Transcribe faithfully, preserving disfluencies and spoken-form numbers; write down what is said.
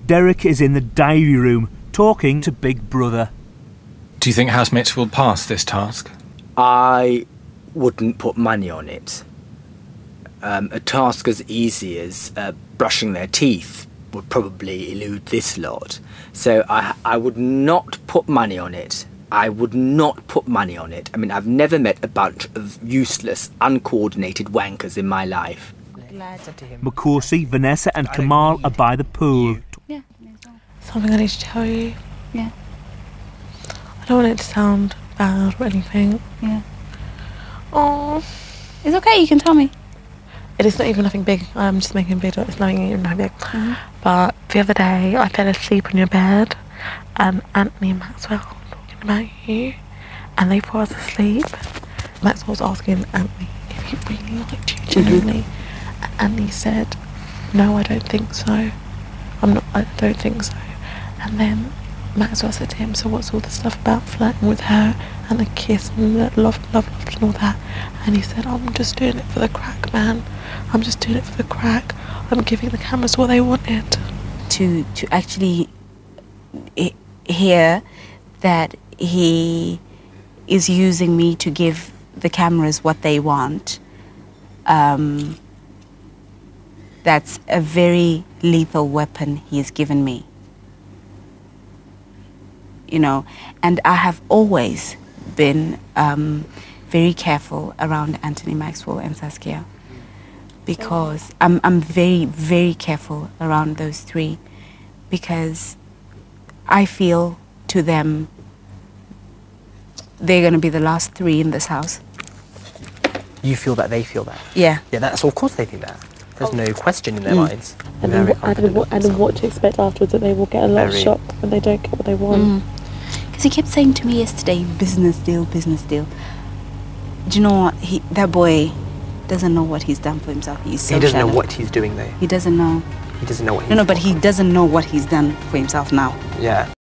Derek is in the diary room, talking to Big Brother. Do you think housemates will pass this task? I wouldn't put money on it. Um, a task as easy as uh, brushing their teeth would probably elude this lot. So I, I would not put money on it. I would not put money on it. I mean, I've never met a bunch of useless, uncoordinated wankers in my life. Makosi, Vanessa and Kamal are by the pool. Yeah. Something I need to tell you. Yeah. I don't want it to sound bad or anything. Yeah. Oh. It's okay, you can tell me. It is not even nothing big. I'm just making a big deal. It's not even nothing big. Mm-hmm. But the other day, I fell asleep on your bed, and Anthony and Maxwell were talking about you, and they thought I was asleep. Maxwell was asking Anthony if he really liked you genuinely, mm-hmm. and Anthony said, "No, I don't think so. I'm not. I don't think so." And then Maxwell said to him, "So what's all the stuff about flirting with her and the kiss and the love, love, love and all that?" And he said, "I'm just doing it for the crack, man. I'm just doing it for the crack. I'm giving the cameras what they wanted." To to actually hear that he is using me to give the cameras what they want, um, that's a very lethal weapon he has given me. You know, and I have always been um, very careful around Anthony Maxwell and Saskia, because I'm, I'm very, very careful around those three, because I feel to them they're going to be the last three in this house. You feel that, they feel that? Yeah. Yeah, that's, of course they think that. There's no question in their Mm. minds. And then, what, and, then what, and then what to expect afterwards, that they will get a lot Very. of shock when they don't get what they want. Because he kept saying to me yesterday, business deal, business deal. Do you know what? He, that boy doesn't know what he's done for himself. He's so He doesn't shallow. know what he's doing though. He doesn't know. He doesn't know what he's No, no, but he doesn't know what he's done for himself now. Yeah.